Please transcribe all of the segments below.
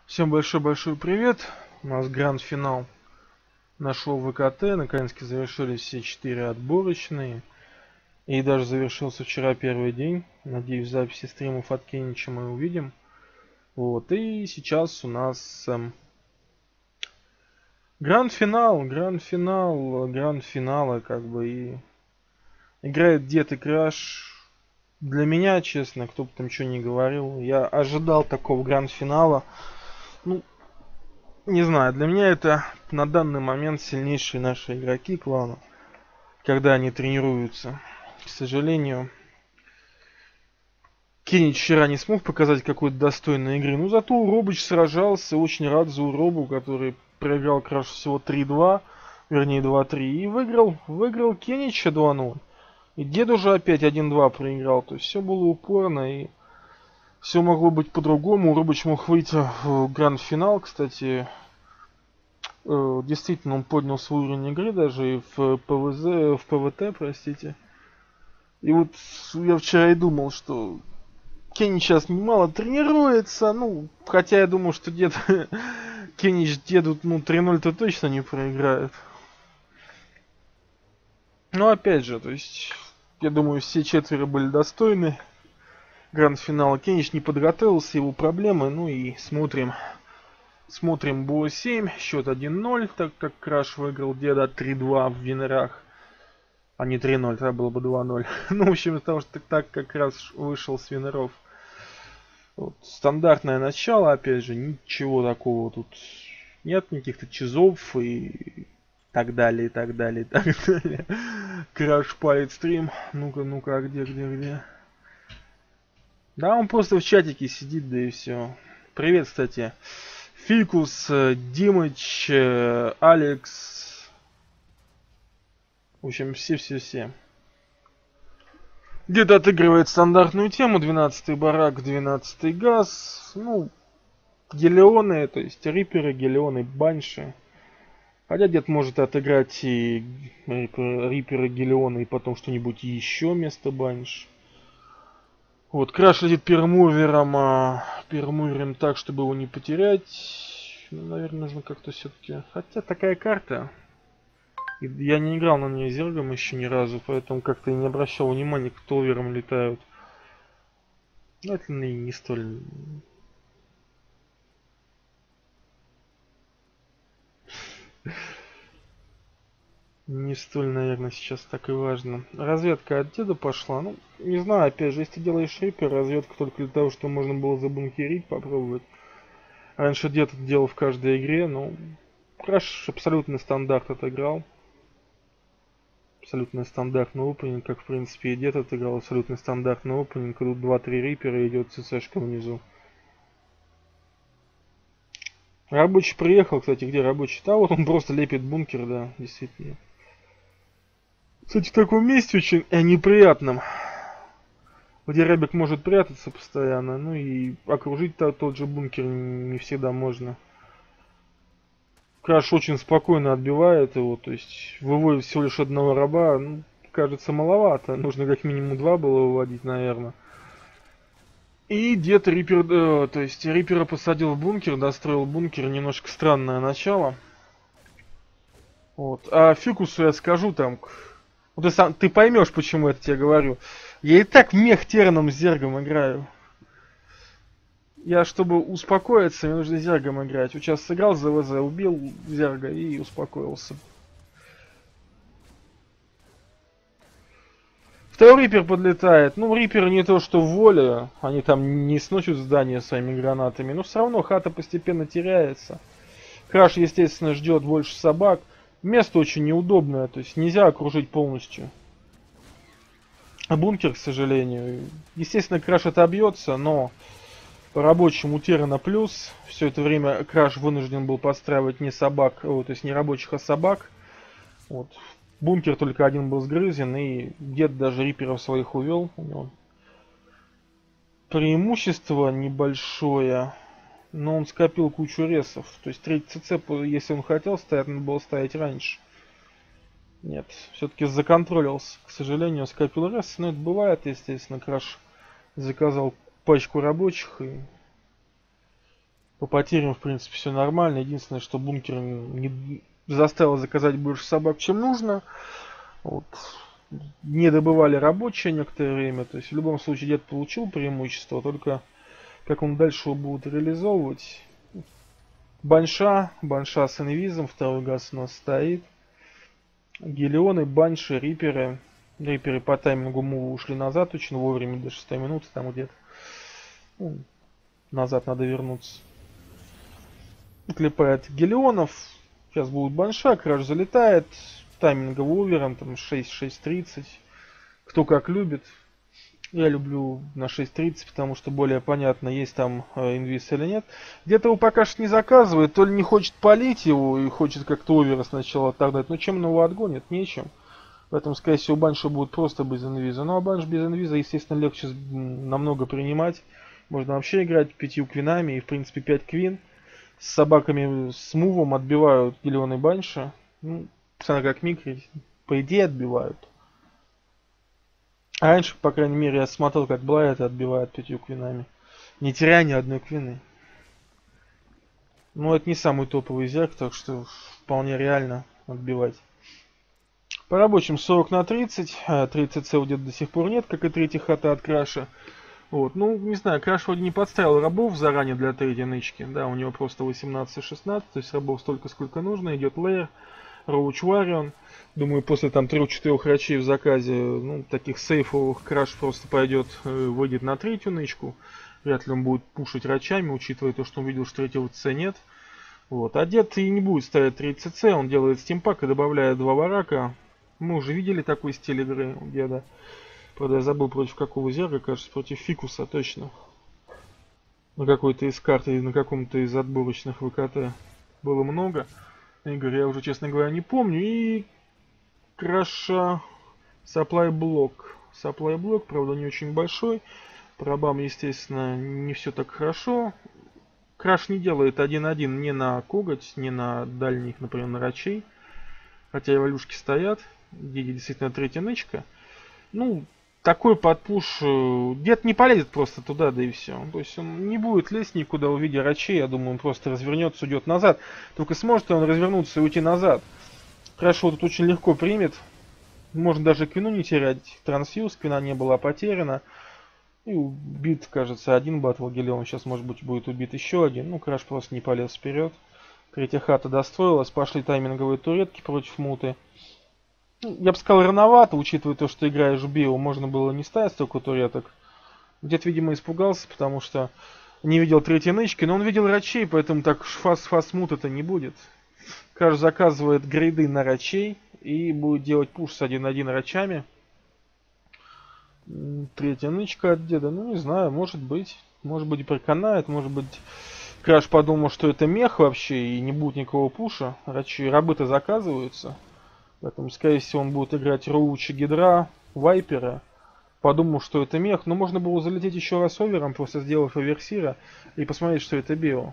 Всем большой-большой привет. У нас гранд-финал нашего ВКТ. Наконец-то завершились все 4 отборочные. И даже завершился вчера первый день. Надеюсь, в записи стримов от Кенича мы увидим. Вот. И сейчас у нас гранд-финал гранд-финала, как бы. И играет Дед и Краш. Для меня, честно, кто бы там что ни говорил, я ожидал такого гранд-финала. Ну, не знаю, для меня это на данный момент сильнейшие наши игроки клана, когда они тренируются. К сожалению, Кенич вчера не смог показать какой-то достойной игры, но зато Уробыч сражался, очень рад за Уробу, который проиграл Краш всего 3-2, вернее 2-3, и выиграл Кенича 2-0. И Дед уже опять 1-2 проиграл, то есть все было упорно и все могло быть по-другому. Уробыч мог выйти в гранд-финал, кстати. Действительно, он поднял свой уровень игры даже и в ПВЗ, в ПВТ, простите. И вот я вчера и думал, что Кенич сейчас немало тренируется, ну, хотя я думал, что Кенич деду, ну, 3-0-то точно не проиграет. Но опять же, то есть, я думаю, все четверо были достойны гранд-финала. Кенич не подготовился, его проблемы, ну и смотрим. Смотрим БО7, счет 1-0, так как Краш выиграл Деда 3-2 в Винерах, а не 3-0, тогда было бы 2-0. Ну, в общем, потому что так как раз вышел с Винеров. Вот, стандартное начало, опять же, ничего такого тут нет, никаких-то чизов и так далее, и так далее, и так далее. Краш палит стрим, ну-ка, где? Да, он просто в чатике сидит, да и все. Привет, кстати. Фикус, Димыч, Алекс. В общем, все. Дед отыгрывает стандартную тему. 12-й барак, 12-й газ. Ну, гелионы, то есть риперы, гелионы, банши. Хотя дед может отыграть и риперы, гелионы, и потом что-нибудь еще вместо банш. Вот, Краш летит пермувером так, чтобы его не потерять. Ну, наверное, нужно как-то все-таки... Хотя такая карта... Я не играл на ней зергом еще ни разу, поэтому как-то и не обращал внимания, кто овером летают. Но это не столь... Не столь, наверное, сейчас так и важно. Разведка от деда пошла. Ну, не знаю, опять же, если ты делаешь рипер, разведка только для того, чтобы можно было забункерить, попробовать. Раньше дед это делал в каждой игре, но Краш абсолютный стандарт отыграл. Абсолютно стандартный опенинг, как в принципе и дед отыграл абсолютно стандартный опенинг. Тут 2-3 рипера и идет ЦЦшка внизу. Рабочий приехал, кстати, где рабочий? Да, вот он просто лепит бункер, да, действительно. Кстати, в таком месте очень неприятном, где рабик может прятаться постоянно, ну и окружить тот же бункер не всегда можно. Краш очень спокойно отбивает его, то есть выводит всего лишь одного раба, ну, кажется, маловато, нужно как минимум 2 было выводить, наверное. И дед Рипер, то есть Рипера посадил в бункер, достроил бункер, немножко странное начало. Вот. А Фикусу я скажу там, вот ты поймешь, почему я это тебе говорю. Я и так мех терном с зергом играю. Я, чтобы успокоиться, мне нужно зергом играть. Вот сейчас сыграл за ВЗ, убил зерга и успокоился. Второй рипер подлетает. Ну, рипер не то, что в воле. Они там не сносят здание своими гранатами. Но все равно хата постепенно теряется. Краш, естественно, ждет больше собак. Место очень неудобное, то есть нельзя окружить полностью. А бункер, к сожалению. Естественно, Краш отобьется, но по рабочему Террана плюс. Все это время Краш вынужден был подстраивать не собак, то есть не рабочих, а собак. Вот. Бункер только один был сгрызен, и дед даже риперов своих увел. У него преимущество небольшое, но он скопил кучу ресов. То есть третий ЦЦ, если он хотел ставить, надо было ставить раньше. Нет, все-таки законтролился. К сожалению, скопил рес, но это бывает, естественно. Краш заказал пачку рабочих и По потерям, в принципе, все нормально. Единственное, что бункер не заставил заказать больше собак, чем нужно. Вот. Не добывали рабочие некоторое время. То есть в любом случае дед получил преимущество, только как он дальше его будет реализовывать. Банша с инвизом, второй газ у нас стоит. Гелионы, банши, риперы. Риперы по таймингу мува ушли назад очень вовремя, до 6 минуты там где-то. Ну, назад надо вернуться. Клепает гелионов. Сейчас будет банша, краш залетает. Тайминговый овером, там 6-6.30. Кто как любит. Я люблю на 6.30, потому что более понятно, есть там инвиз или нет. Где-то его пока что не заказывает, то ли не хочет палить его и хочет как-то овера сначала отдать. Но чем он его отгонит? Нечем. Поэтому, скорее всего, банша будет просто без инвиза. Ну а банш без инвиза, естественно, легче намного принимать. Можно вообще играть 5 квинами и, в принципе, 5 квин. С собаками с мувом отбивают гелионы банши. Ну, смотря как микро, по идее, отбивают. А раньше, по крайней мере, я смотрел, как Блайт отбивает 5 квинами. Не теряя ни одной квины. Но это не самый топовый зерк, так что вполне реально отбивать. По рабочим 40 на 30. 30 цел где-то до сих пор нет, как и третья хата от краша. Вот, ну, не знаю, краш вроде не подставил рабов заранее для третьей нычки. Да, у него просто 18-16, то есть рабов столько, сколько нужно. Идет лейер, роуч варион. Думаю, после там 3-4 рачей в заказе, ну, таких сейфовых, краш просто пойдет, выйдет на третью нычку. Вряд ли он будет пушить рачами, учитывая то, что он видел, что третьего ЦЦ нет. Вот. А дед и не будет ставить 3 ЦЦ, он делает стимпак и добавляет 2 варака. Мы уже видели такой стиль игры у деда. Правда, я забыл против какого зерга, кажется, против Фикуса, точно. На какой-то из карт или на каком-то из отборочных ВКТ было много. Игр я уже, честно говоря, не помню. И краша Supply блок. Supply блок, правда, не очень большой. По рабам, естественно, не все так хорошо. Краш не делает 1-1 ни на коготь, ни на дальних, например, на рачей. Хотя эволюшки стоят. Где действительно третья нычка. Ну, такой подпуш... Дед не полезет просто туда, да и все. То есть он не будет лезть никуда, увидя рачей. Я думаю, он просто развернется, уйдет назад. Только сможет он развернуться и уйти назад. Хорошо, тут очень легко примет. Можно даже квину не терять. Трансфьюз, квина не была потеряна. И убит, кажется, один батл гелион. Сейчас, может быть, будет убит еще один. Ну, краш просто не полез вперед. Третья хата достроилась. Пошли тайминговые туретки против муты. Я бы сказал, рановато, учитывая то, что играешь в био, можно было не ставить столько туреток. Дед, видимо, испугался, потому что не видел третьей нычки, но он видел рачей, поэтому так фаст мут это не будет. Краш заказывает грейды на рачей и будет делать пуш с 1-1 рачами. Третья нычка от деда, ну не знаю, может быть и проканает, может быть Краш подумал, что это мех вообще и не будет никакого пуша. Рабы-то заказываются. Поэтому, скорее всего, он будет играть Роуча, Гидра, Вайпера. Подумал, что это мех. Но можно было залететь еще раз овером, просто сделав оверсира, и посмотреть, что это био.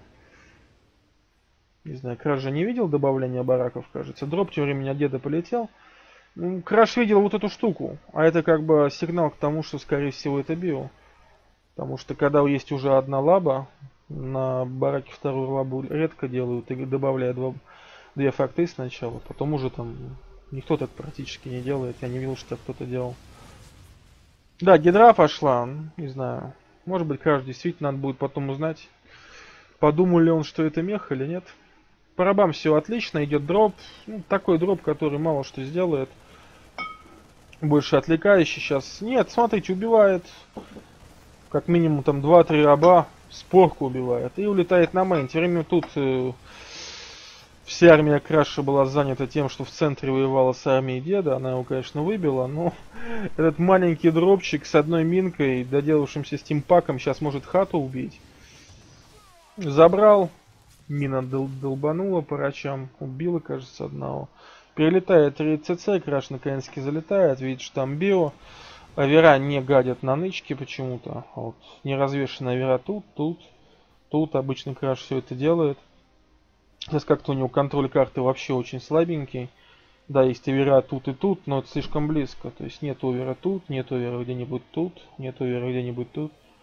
Не знаю, Краш же не видел добавления бараков, кажется. Дроп тем временем от деда полетел. Ну, Краш видел вот эту штуку. А это как бы сигнал к тому, что, скорее всего, это био. Потому что, когда есть уже одна лаба, на бараке вторую лабу редко делают и добавляют две факты сначала. Потом уже там... Никто так практически не делает. Я не видел, что кто-то делал. Да, гидра пошла. Не знаю. Может быть, Краш действительно надо будет потом узнать. Подумал ли он, что это мех или нет. По рабам все отлично. Идет дроп. Ну, такой дроп, который мало что сделает. Больше отвлекающий сейчас. Нет, смотрите, убивает. Как минимум там 2-3 раба. Спорку убивает. И улетает на мейн. Тем временем тут... Вся армия Краша была занята тем, что в центре воевала с армией деда. Она его, конечно, выбила, но этот маленький дропчик с одной минкой, доделавшимся стимпаком, сейчас может хату убить. Забрал. Мина долбанула по рачам. Убила, кажется, одного. Перелетает 3 ЦЦ, Краш наконец-таки залетает. Видит, что там био. Авера не гадят на нычки почему-то. Вот. Неразвешенная авера тут. Обычно Краш все это делает. Сейчас как-то у него контроль карты вообще очень слабенький. Да, есть овера тут и тут, но это слишком близко. То есть нет овера тут, нет овера где-нибудь тут, нет овера где-нибудь тут.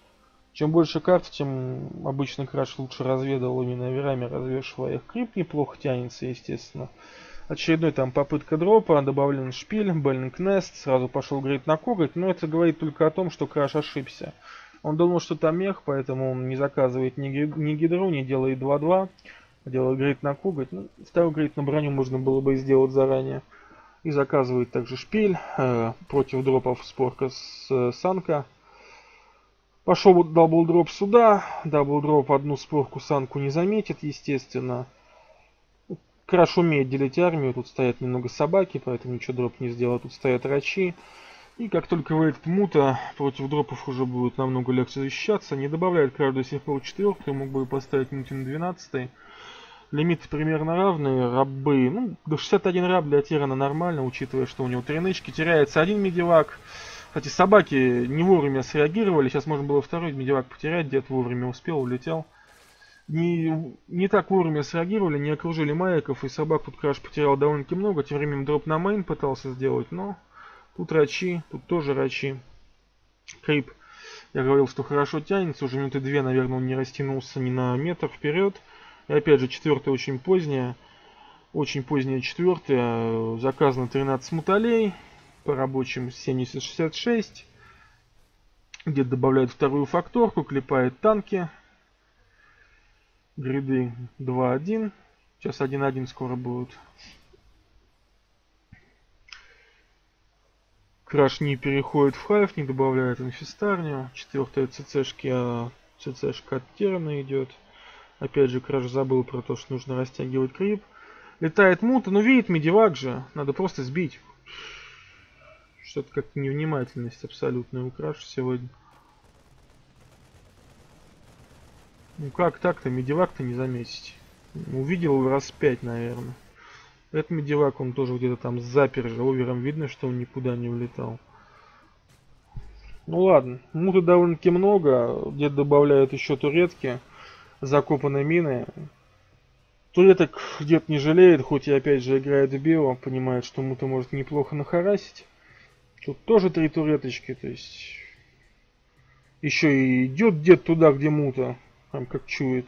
Чем больше карт, тем обычно Краш лучше разведал именно оверами, развешивая их. Крип неплохо тянется, естественно. Очередной там попытка дропа, добавлен шпиль, Беллинг Нест, сразу пошел говорит на коготь, но это говорит только о том, что Краш ошибся. Он думал, что там мех, поэтому он не заказывает ни гидру, не делает 2-2, делает говорит на коготь. Ну, второй говорит на броню можно было бы сделать заранее. И заказывает также шпиль, против дропов спорка с Санка. Пошел даблдроп сюда, даблдроп одну спорку Санку не заметит, естественно. Краш умеет делить армию, тут стоят немного собаки, поэтому ничего дроп не сделать, тут стоят рачи. И как только выйдет мута, против дропов уже будет намного легче защищаться. Не добавляет Краш до сих пор 4, мог бы поставить мути на 12. Лимиты примерно равные, рабы, ну, до 61 раб для Тирана нормально, учитывая, что у него 3 нычки, теряется один медивак. Кстати, собаки не вовремя среагировали, сейчас можно было второй медивак потерять, дед вовремя успел, улетел. Не так вовремя среагировали, не окружили маяков, и собак тут Краш потерял довольно-таки много. Тем временем дроп на мейн пытался сделать, но тут рачи, тут тоже рачи. Крип, я говорил, что хорошо тянется, уже минуты 2, наверное, он не растянулся ни на метр вперед. И опять же, 4 очень поздняя, четвертая, заказано 13 муталей, по рабочим 70-66. Где-то добавляет вторую факторку, клепает танки. Гриды 2-1. Сейчас 1-1 скоро будут. Краш не переходит в хайв, не добавляет инфестарню. 4-я ЦЦшки, а ЦЦшка от Терана идет. Опять же, Краш забыл про то, что нужно растягивать крип. Летает мута, но видит медивак же. Надо просто сбить. Что-то как невнимательность абсолютная у Краша сегодня. Ну как так-то, медивак-то не заметить. Увидел его раз 5, наверное. Этот медивак, он тоже где-то там запер же. Овером видно, что он никуда не улетал. Ну ладно, муты довольно-таки много. Где-то добавляют еще туретки. Закопанные мины. Туреток дед не жалеет, хоть и опять же играет в био. Понимает, что мута может неплохо нахарасить. Тут тоже 3 туреточки, то есть... Еще и идет дед туда, где мута. Там как чует.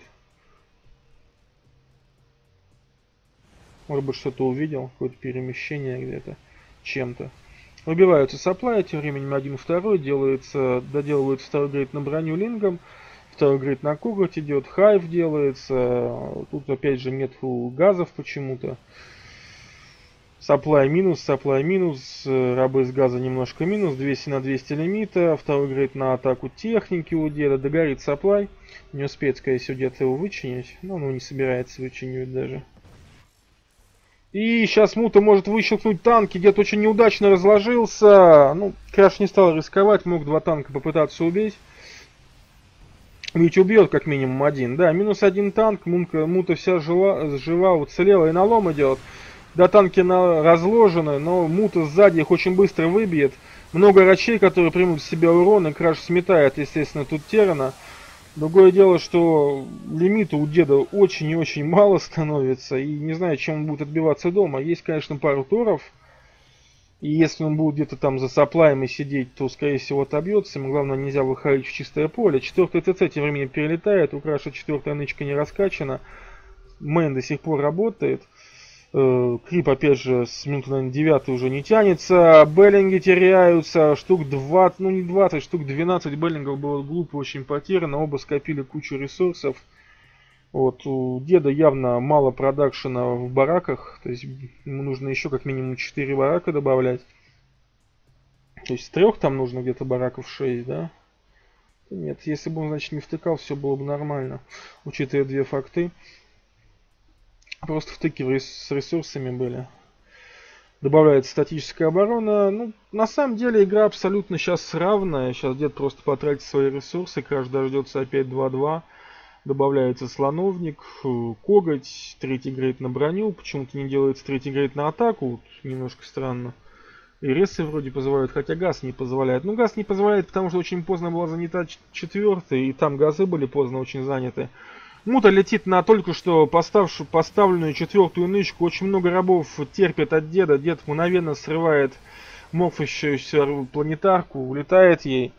Может быть, что-то увидел, какое-то перемещение где-то, чем-то. Выбиваются саплай, тем временем 1-2 доделывается второй грейд на броню лингом, второй грейд на коготь идет, хайв делается, тут опять же нет газов почему-то. Саплай минус, рабы с газа немножко минус, 200 на 200 лимита, второй грейд на атаку техники у деда, догорит саплай, не успеет, скорее всего, дед его вычинить, но он не собирается вычинить даже. И сейчас мута может выщелкнуть танки, дед очень неудачно разложился, ну, Краш не стал рисковать, мог 2 танка попытаться убить. Ведь убьет как минимум 1, да, минус 1 танк, мута вся жива, уцелела и налом идет. Да, танки разложены, но мута сзади их очень быстро выбьет. Много рачей, которые примут в себя урон, и Краш сметает, естественно, тут Терана. Другое дело, что лимита у деда очень и очень мало становится, и не знаю, чем он будет отбиваться дома. Есть, конечно, пару туров, и если он будет где-то там за саплаем и сидеть, то, скорее всего, отобьется. Ему, главное, нельзя выходить в чистое поле. 4-й ТЦ тем временем перелетает, у Краша 4-я нычка не раскачана. Мэн до сих пор работает. Крип, опять же, с минуты, наверное, 9 уже не тянется. Беллинги теряются. Штук 20, ну не 20, штук 12 беллингов было глупо очень потеряно. Оба скопили кучу ресурсов. Вот, у деда явно мало продакшена в бараках. То есть ему нужно еще как минимум 4 барака добавлять. То есть с 3 там нужно где-то бараков 6, да? Нет, если бы он, значит, не втыкал, все было бы нормально. Учитывая 2 факты. Просто втыки с ресурсами были. Добавляется статическая оборона. Ну, на самом деле игра абсолютно сейчас равная. Сейчас дед просто потратит свои ресурсы. Краш дождется опять 2-2. Добавляется слоновник, коготь, 3-й грейд на броню. Почему-то не делается 3-й грейд на атаку. Вот, немножко странно. И ресы вроде позволяют, хотя газ не позволяет. Ну, газ не позволяет, потому что очень поздно была занята 4-я. И там газы были поздно очень заняты. Мута летит на только что поставленную 4-ю нычку. Очень много рабов терпит от деда. Дед мгновенно срывает морфящуюся планетарку, улетает ей.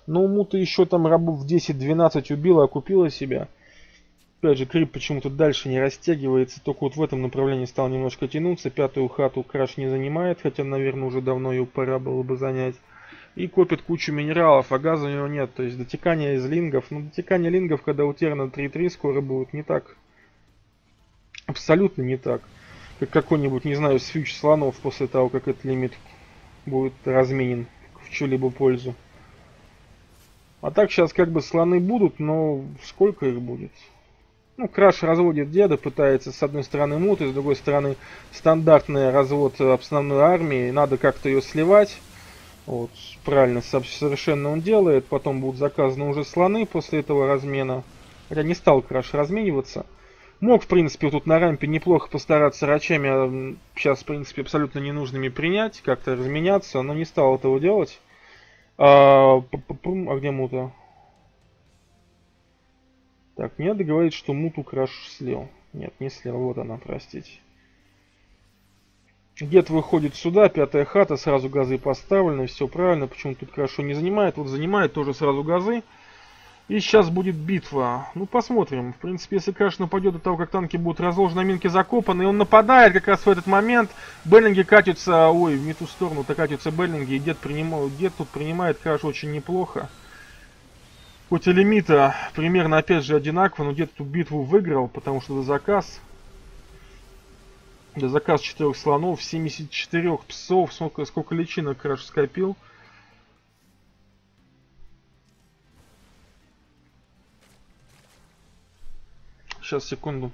Но Мута еще там рабов 10-12 убила, окупила себя. Опять же, крип почему-то дальше не растягивается, только вот в этом направлении стал немножко тянуться. Пятую хату Краш не занимает, хотя, наверное, уже давно ее пора было бы занять. И копит кучу минералов, а газа у него нет. То есть дотекание из лингов. Ну, дотекание лингов, когда у Терна 3-3 скоро будет не так. Абсолютно не так. Как какой-нибудь, не знаю, сфьюч слонов после того, как этот лимит будет разменен в чью-либо пользу. А так сейчас как бы слоны будут, но сколько их будет? Ну, Краш разводит деда, пытается с одной стороны муты, с другой стороны стандартный развод основной армии. Надо как-то ее сливать. Вот, правильно, совершенно он делает. Потом будут заказаны уже слоны после этого размена. Хотя не стал Краш размениваться. Мог, в принципе, тут на рампе неплохо постараться рачами, сейчас, в принципе, абсолютно ненужными принять, как-то разменяться, но не стал этого делать. А где мута? Так, мне надо говорить, что муту Краш слил. Нет, не слил, вот она, простите. Дед выходит сюда, пятая хата, сразу газы поставлены, все правильно, почему тут Крашу не занимает, вот занимает тоже сразу газы. И сейчас будет битва. Ну, посмотрим. В принципе, если Краш нападет до того, как танки будут разложены, минки закопаны, и он нападает как раз в этот момент, Беллинги катятся, ой, в не ту сторону-то катятся Беллинги, и дед тут принимает Краш очень неплохо. Хоть и лимита примерно опять же одинаково, но дед эту битву выиграл, потому что заказ 4 слонов, 74 псов, сколько личинок Краш скопил. Сейчас, секунду.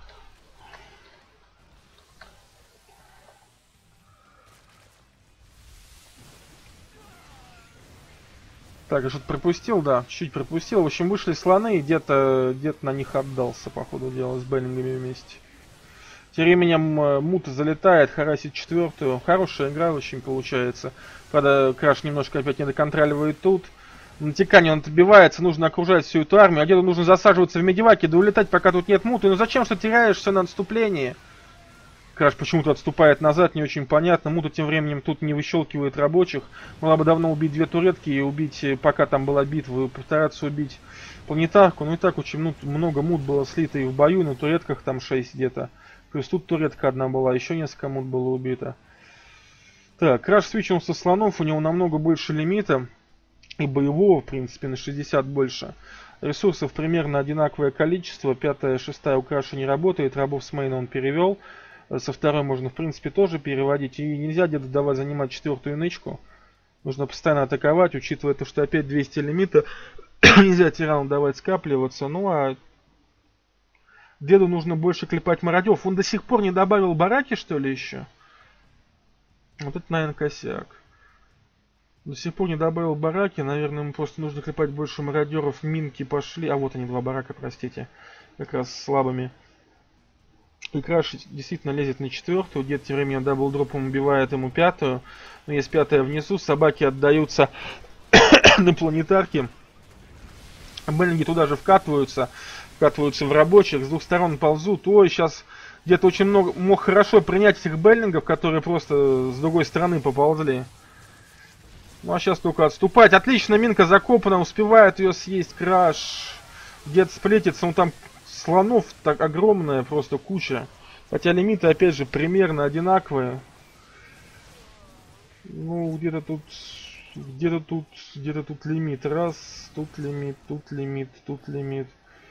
Так, я что-то пропустил, да, чуть пропустил. В общем, вышли слоны, и дед на них отдался, по ходу дела, с Беллингами вместе. Тем временем Мута залетает, харасит четвертую. Хорошая игра очень получается. Правда, Краш немножко опять не доконтроливает тут. На тикане он отбивается, нужно окружать всю эту армию. А деду нужно засаживаться в медиваке, да улетать, пока тут нет Муты. Ну зачем, что теряешься на отступлении? Краш почему-то отступает назад, не очень понятно. Мута тем временем тут не выщелкивает рабочих. Могла бы давно убить две туретки и убить, пока там была битва, постараться убить планетарку. Ну и так очень много мут было слито и в бою, на туретках там 6 где-то. Плюс тут туретка одна была, еще несколько мут было убито. Так, Краш свичнулся со слонов, у него намного больше лимита. И боевого, в принципе, на 60 больше. Ресурсов примерно одинаковое количество. Пятая, шестая у Краша не работает. Рабов с мейна он перевел. Со второй можно, в принципе, тоже переводить. И нельзя где-то давать занимать четвертую нычку. Нужно постоянно атаковать, учитывая то, что опять 200 лимита. Нельзя тирану давать скапливаться. Ну а деду нужно больше клепать мародев. Он до сих пор не добавил бараки, что ли, еще? Вот это, наверное, косяк. До сих пор не добавил бараки. Наверное, ему просто нужно клепать больше мародеров. Минки пошли. А вот они, два барака, простите. Как раз слабыми. И Краш действительно лезет на четвертую. Дед тем временем даблдропом убивает ему пятую. Но есть пятая внизу. Собаки отдаются на планетарки. Беллинги туда же вкатываются. Вкатываются в рабочих. С двух сторон ползут. Ой, сейчас где-то очень много мог хорошо принять этих беллингов, которые просто с другой стороны поползли. Ну а сейчас только отступать. Отлично, минка закопана, успевает ее съесть Краш. Дед сплетится, ну там слонов так огромная просто куча. Хотя лимиты опять же примерно одинаковые. Ну где-то тут лимит. Раз, тут лимит, тут лимит, тут лимит.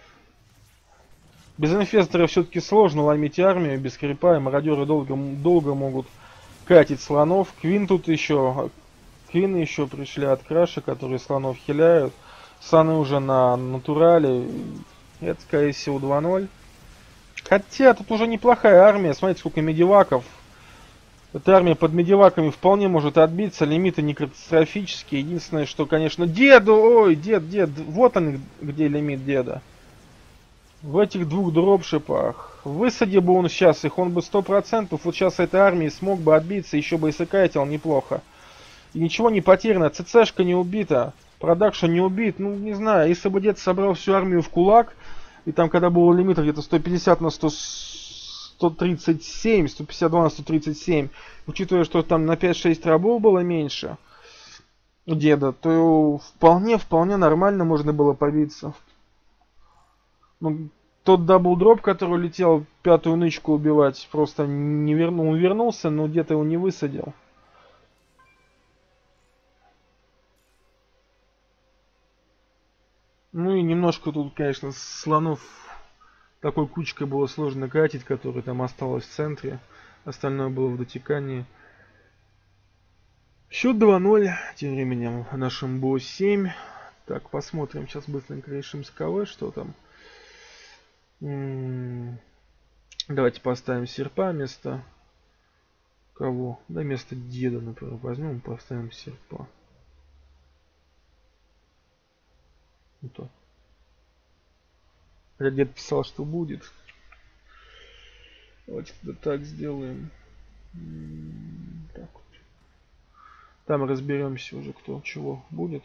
Без инфестора все-таки сложно ломить армию, без крипа, и мародеры долго могут катить слонов. Квины еще пришли от Краша, которые слонов хиляют. Слоны уже на натурале. Это, скорее всего, 2-0. Хотя тут уже неплохая армия. Смотрите, сколько медиваков. Эта армия под медиваками вполне может отбиться. Лимиты не катастрофические. Единственное, что, конечно, деду... Ой, дед. Вот он, где лимит деда. В этих двух дропшипах. Высадил бы он сейчас их, он бы 100%. Вот сейчас этой армии смог бы отбиться. Еще бы и сэкайтил неплохо. И ничего не потеряно. ЦЦшка не убита. Продакшн не убит. Ну, не знаю. Если бы дед собрал всю армию в кулак. И там, когда был лимит где-то 150 на 137. 152 на 137. Учитывая, что там на 5-6 рабов было меньше. деда, то вполне нормально можно было побиться. Ну, тот даблдроп, который летел пятую нычку убивать, просто не вернул, он вернулся, но дед его не высадил. Ну и немножко тут, конечно, слонов такой кучкой было сложно катить, которая там осталась в центре. Остальное было в дотекании. Счет 2-0. Тем временем нашим БО-7. Так, посмотрим. Сейчас быстренько решим с КВ, что там. Давайте поставим серпа вместо кого? Да, вместо деда, например, возьмем и поставим серпа. Ну то. Хотя дед писал, что будет. Давайте тогда так сделаем. Так вот. Там разберемся уже, кто чего будет.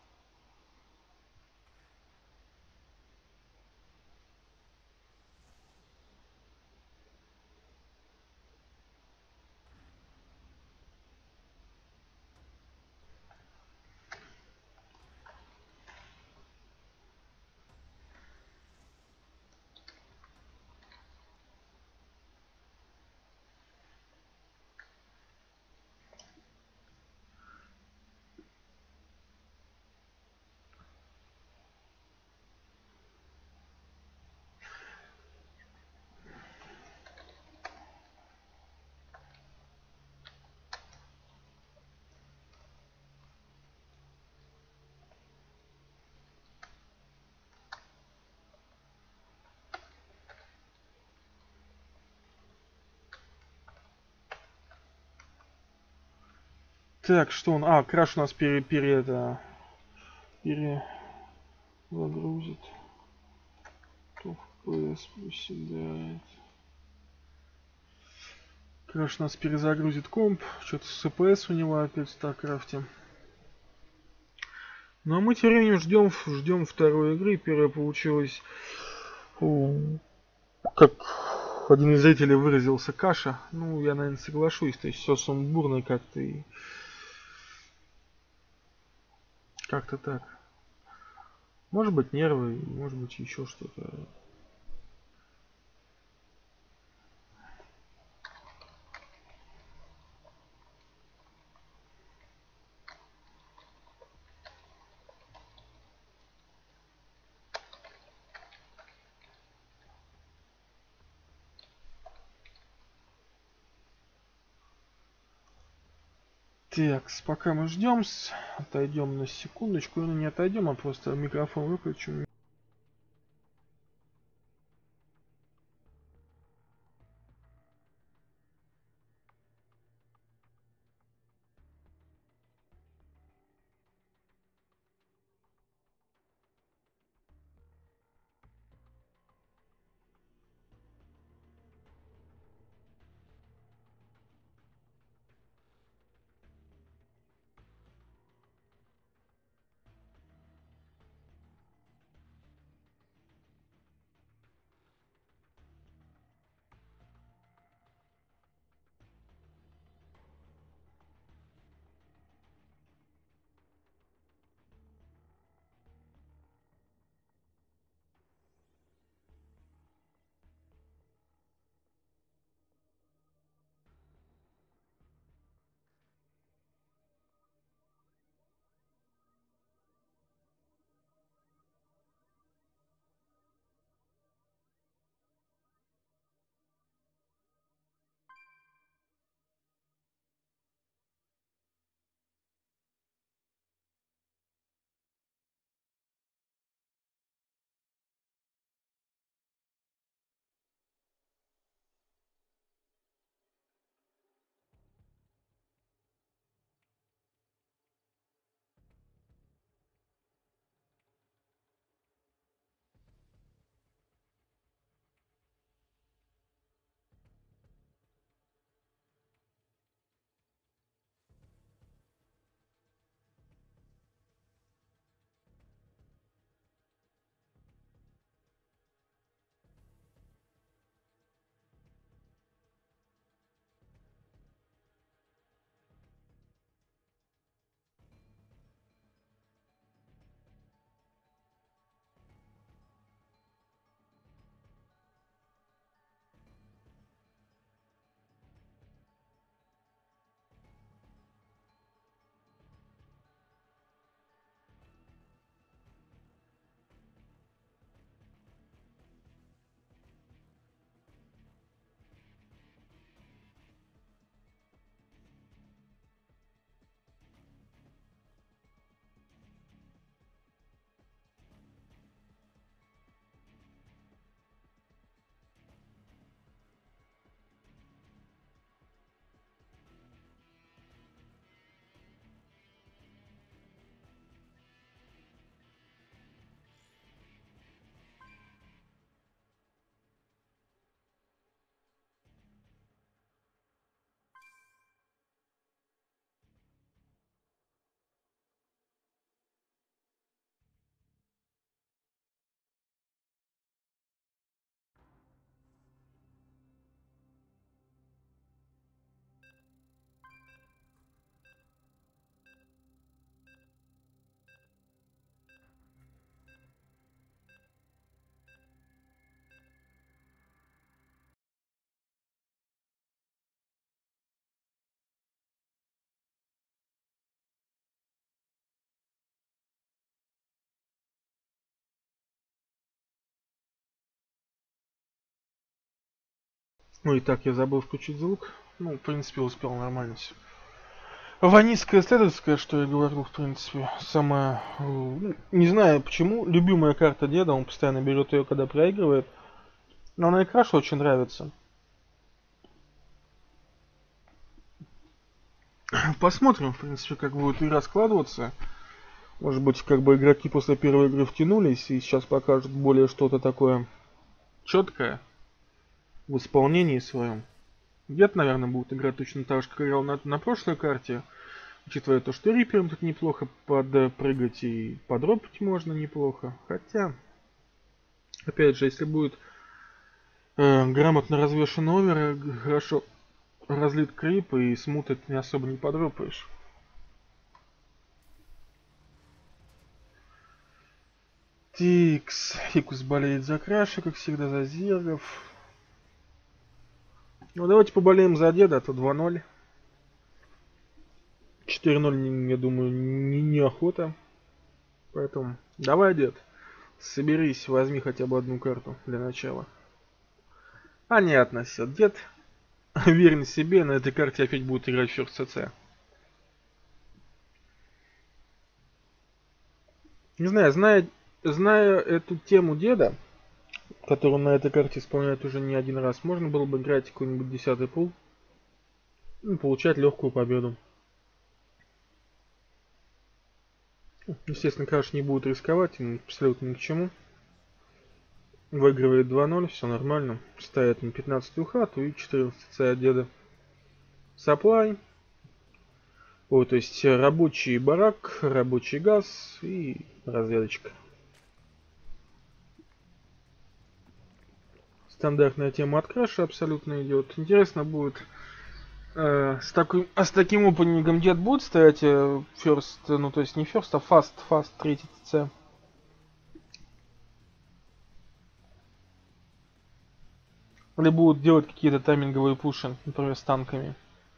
Так, что он... А, краш у нас перезагрузит. То FPS приседает. Краш у нас перезагрузит комп. Что-то с FPS у него опять в Старкрафте. Ну а мы тем временем ждем второй игры. Первая получилась... Как один из зрителей выразился, каша. Ну, я, наверное, соглашусь. То есть все сумбурно как-то и... Как-то так. Может быть нервы, может быть еще что-то. Так, пока мы ждем, отойдем на секундочку, ну не отойдем, а просто микрофон выключим. Ну и так я забыл включить звук. Ну, в принципе, успел нормально все. Ванийская исследовательская, что я говорил, в принципе, самая... Ну, не знаю почему, любимая карта деда, он постоянно берет ее, когда проигрывает. Но она и Крашу очень нравится. Посмотрим, в принципе, как будет игра складываться. Может быть, как бы игроки после первой игры втянулись и сейчас покажут более что-то такое четкое в исполнении своем. Дед, наверное, будет играть точно так же, как играл на прошлой карте. Учитывая то, что Рипером тут неплохо подпрыгать и подропать можно неплохо. Хотя, опять же, если будет грамотно развешен овер, хорошо разлит крип и смут это не особо не подропаешь. Тикс. Хикус болеет за Краша, как всегда, за Зергов. Ну, давайте поболеем за деда, а то 2-0. 4-0, я думаю, неохота. Поэтому, давай, дед, соберись, возьми хотя бы одну карту для начала. Понятно все, дед уверен в себе, на этой карте опять будет играть First CC. Не знаю, зная эту тему деда, которую он на этой карте исполняет уже не один раз, можно было бы играть какой-нибудь 10-й пул и получать легкую победу. Естественно, Краш не будет рисковать, ему абсолютно ни к чему. Выигрывает 2-0, все нормально. Ставит на 15-ю хату и 14 CC от деда. Supply. Вот, то есть рабочий барак, рабочий газ и разведочка. Стандартная тема от Краша абсолютно идет. Интересно будет, с таким опенингом дед будет стоять first, ну то есть не first, а fast третий ТЦ. Или будут делать какие-то тайминговые пуши, например, с танками.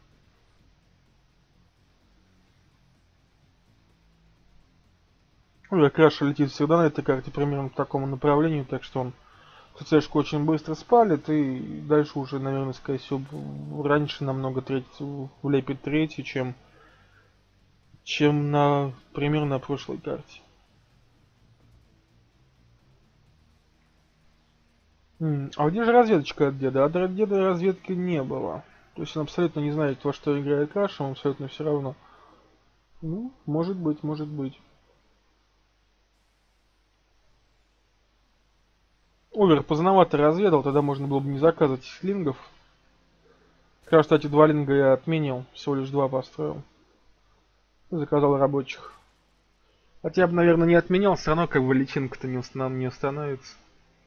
Краша летит всегда на этой карте примерно по такому направлению, так что он ТЦшку очень быстро спалит и дальше уже, наверное, скорее всего, раньше намного влепит третий, чем примерно на прошлой карте. А где же разведочка от деда? От деда разведки не было. То есть он абсолютно не знает, во что играет Краша, ему абсолютно все равно. Ну, может быть, может быть. Овер поздновато разведал, тогда можно было бы не заказывать лингов. Краш, кстати, 2 линга я отменил, всего лишь 2 построил. Заказал рабочих. Хотя я бы, наверное, не отменял, все равно как бы личинка-то не установится.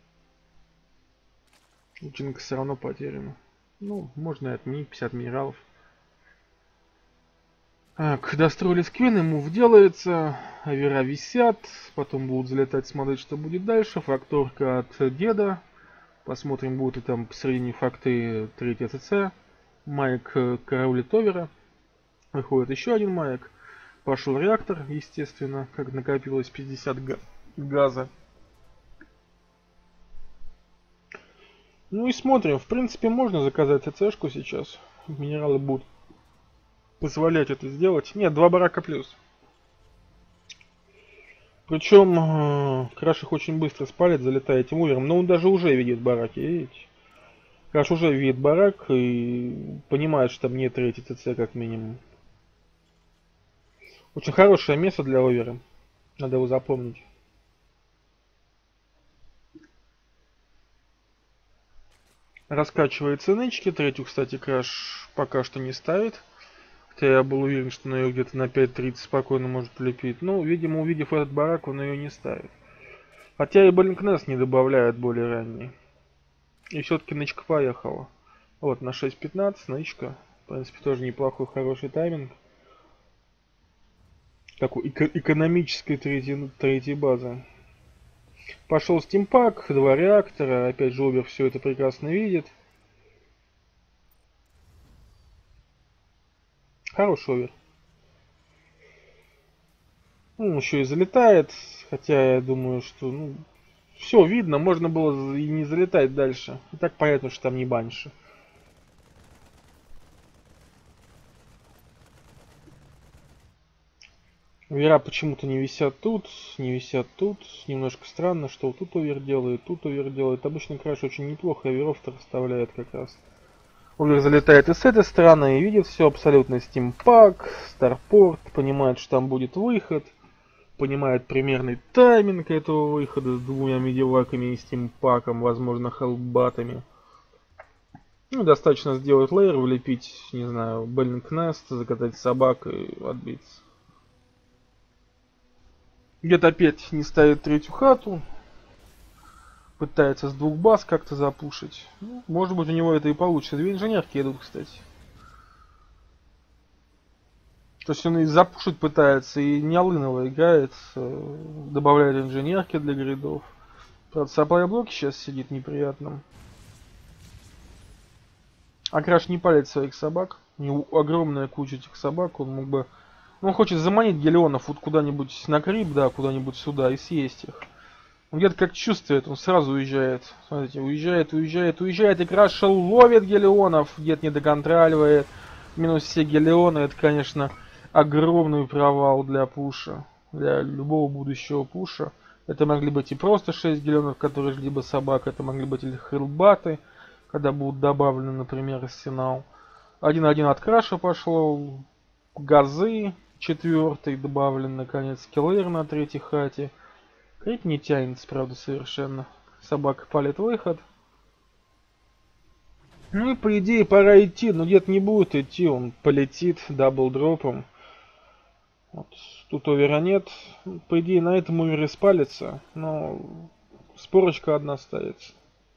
Личинка все равно потеряна. Ну, можно и отменить 50 минералов. Так, достроили сквин, мув делается, авера висят, потом будут залетать, смотреть, что будет дальше. Факторка от деда. Посмотрим, будут ли там посередине факты 3 ТЦ. Майк караулит овера. Выходит еще один майк. Пошел реактор, естественно, как накопилось 50 газа. Ну и смотрим, в принципе можно заказать ТЦшку сейчас. Минералы будут позволять это сделать. Нет, 2 барака плюс. Причем Краш их очень быстро спалит, залетая этим увером. Но он даже уже видит бараки, видите? Краш уже видит барак и понимает, что там нет третий ТЦ как минимум. Очень хорошее место для овера. Надо его запомнить. Раскачивает ценычки. Третью, кстати, Краш пока что не ставит. Хотя я был уверен, что она ее где-то на 5.30 спокойно может влепить. Но, видимо, увидев этот барак, он ее не ставит. Хотя и Блинкнес не добавляет более ранний. И все-таки нычка поехала. Вот, на 6.15 нычка. В принципе, тоже неплохой, хороший тайминг. Такой экономической третьей базы. Пошел стимпак, 2 реактора. Опять же, Овер все это прекрасно видит. Хороший Овер. Ну, еще и залетает. Хотя я думаю, что все видно, можно было и не залетать дальше. И так понятно, что там не банши. Овера почему-то не висят тут, не висят тут. Немножко странно, что вот тут овер делает, тут овер делает. Обычно Краш очень неплохо оверов-то расставляет как раз. Овер залетает и с этой стороны и видит все абсолютно. Стимпак, Старпорт, понимает, что там будет выход. Понимает примерный тайминг этого выхода с двумя медиваками и стимпаком, возможно, хелбатами. Ну, достаточно сделать лейер, влепить, не знаю, Беллинг Нест, закатать собак и отбиться. Где-то опять не ставит третью хату. Пытается с двух баз как-то запушить. Ну, может быть, у него это и получится. Две инженерки идут, кстати. То есть он и запушить пытается, и Неолынова играет, добавляет инженерки для гридов. Правда, саплай-блоки сейчас сидит неприятным. А Краш не палит своих собак. У него огромная куча этих собак, он мог бы... Ну, он хочет заманить Гелионов вот куда-нибудь на Крип, да, куда-нибудь сюда и съесть их. Он где-то как чувствует, он сразу уезжает. Смотрите, уезжает, и Краш ловит Гелионов, где-то не доконтроливает. Минус все Гелионы, это, конечно, огромный провал для пуша. Для любого будущего пуша. Это могли быть и просто 6 Гелионов, которые жгли бы собак, это могли быть и хелбаты, когда будут добавлены, например, арсенал. 1-1 от Краша пошло. Газы, 4-й добавлен, наконец, киллер на 3-й хате. Крип не тянется, правда, совершенно. Собака палит выход. Ну и по идее пора идти, но дед не будет идти, он полетит даблдропом. Вот. Тут овера нет. По идее на этом овере спалится, но спорочка одна ставится.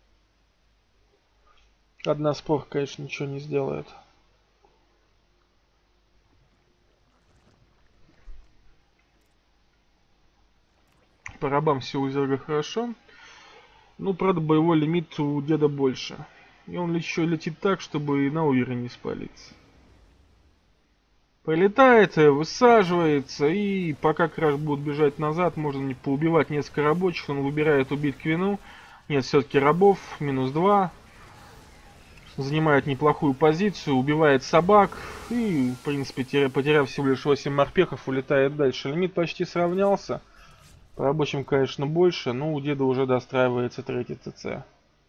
Одна спор, конечно, ничего не сделает. По рабам все у Зерга хорошо. Ну, правда, боевой лимит у деда больше. И он еще летит так, чтобы и на овере не спалиться. Прилетает, высаживается, и пока Краш будет бежать назад, можно не поубивать несколько рабочих. Он выбирает убить Квину. Нет, все-таки рабов, -2. Занимает неплохую позицию, убивает собак. И, в принципе, потеряв всего лишь 8 морпехов, улетает дальше. Лимит почти сравнялся. По рабочим, конечно, больше, но у деда уже достраивается 3-й ТЦ.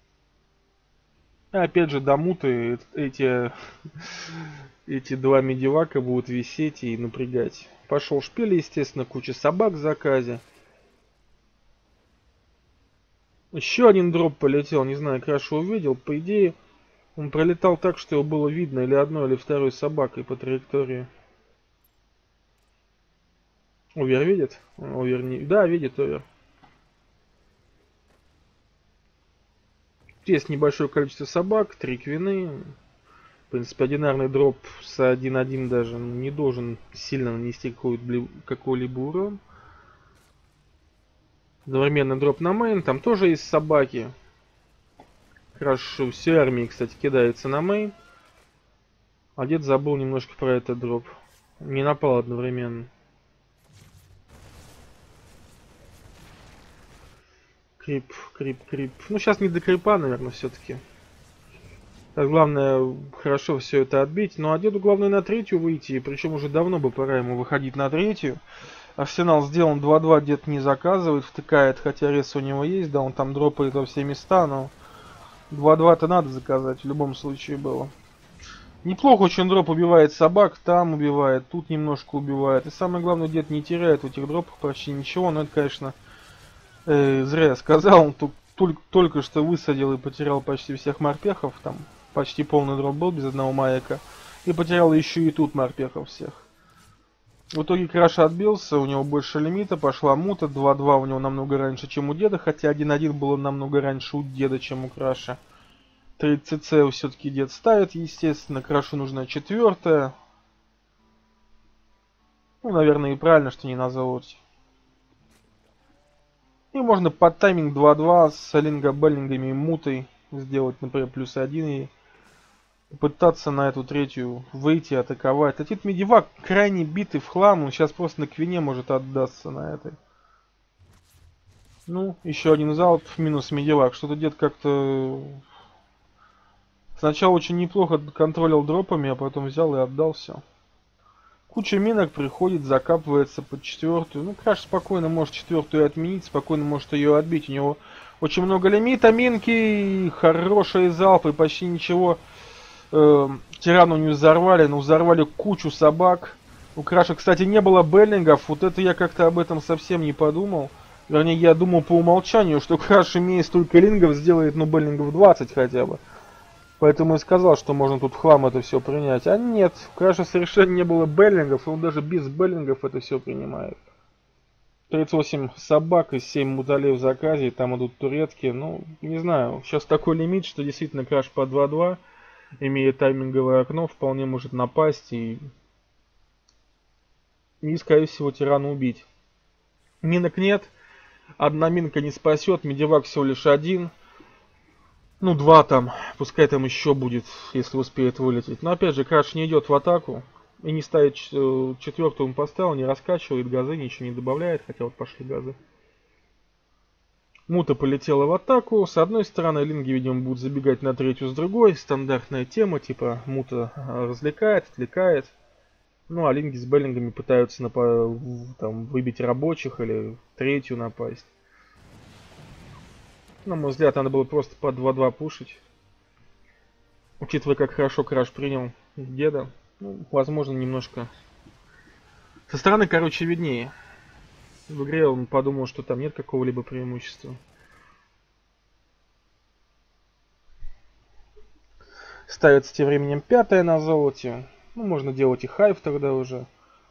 И опять же, до муты эти два медивака будут висеть и напрягать. Пошел шпиль, естественно, куча собак в заказе. Еще один дроп полетел, не знаю, Краш увидел. По идее, он пролетал так, что его было видно или одной, или второй собакой по траектории. Овер видит? Овер не... Да, видит овер. Есть небольшое количество собак, 3 квины. В принципе, одинарный дроп с 1-1 даже не должен сильно нанести какой-либо урон. Одновременный дроп на мейн, там тоже есть собаки. Хорошо, все армии, кстати, кидается на мейн. А дед забыл немножко про этот дроп. Не напал одновременно. Крип. Ну, сейчас не до крипа, наверное, все-таки. Главное, хорошо все это отбить. Ну, а деду главное на 3-ю выйти. Причем уже давно бы пора ему выходить на 3-ю. Арсенал сделан 2-2, дед не заказывает, втыкает, хотя рез у него есть. Да, он там дропает во все места, но 2-2-то надо заказать, в любом случае было. Неплохо очень дроп убивает собак, там убивает, тут немножко убивает. И самое главное, дед не теряет в этих дропах почти ничего, но это, конечно... зря я сказал, он тут только что высадил и потерял почти всех морпехов, там почти полный дроп был без одного маяка, и потерял еще и тут морпехов всех. В итоге Краш отбился, у него больше лимита, пошла мута, 2-2 у него намного раньше, чем у деда, хотя 1-1 было намного раньше у деда, чем у Краша. 3 ЦЦ все-таки дед ставит, естественно, Крашу нужна 4-я. Ну, наверное, и правильно, что не на заводе. И можно под тайминг 2-2 с Линго-Беллингами и мутой сделать, например, +1 и пытаться на эту 3-ю выйти, атаковать. Этот медивак крайне битый в хлам, он сейчас просто на Квине может отдаться на этой. Ну, еще один залп, минус медивак. Что-то дед как-то... Сначала очень неплохо контролил дропами, а потом взял и отдал все. Куча минок приходит, закапывается под четвертую. Ну, Краш спокойно может четвертую отменить, спокойно может ее отбить. У него очень много лимита, минки, хорошие залпы, почти ничего. Тирану не взорвали, но взорвали кучу собак. У Краша, кстати, не было беллингов. Вот это я как-то об этом совсем не подумал. Вернее, я думал по умолчанию, что Краш, имея столько лингов, сделает, ну, беллингов 20 хотя бы. Поэтому и сказал, что можно тут в хлам это все принять. А нет, у Краша совершенно не было беллингов, и он даже без беллингов это все принимает. 38 собак и 7 муталей в заказе, и там идут турецкие. Ну, не знаю, сейчас такой лимит, что действительно Краш по 2-2, имея тайминговое окно, вполне может напасть и, скорее всего, тирана убить. Минок нет, одна минка не спасет, медивак всего лишь один. Ну, 2 там, пускай там еще будет, если успеет вылететь. Но опять же, Краш не идет в атаку и не ставит четвертую, он поставил, не раскачивает газы, ничего не добавляет, хотя вот пошли газы. Мута полетела в атаку. С одной стороны, линги, видимо, будут забегать на третью с другой. Стандартная тема, типа Мута развлекает, отвлекает. Ну, а линги с беллингами пытаются там, выбить рабочих или третью напасть. На мой взгляд, надо было просто по 2-2 пушить. Учитывая, как хорошо Краш принял деда. Ну, возможно, немножко... Со стороны, короче, виднее. В игре он подумал, что там нет какого-либо преимущества. Ставится тем временем 5-я на золоте. Ну, можно делать и хайв тогда уже.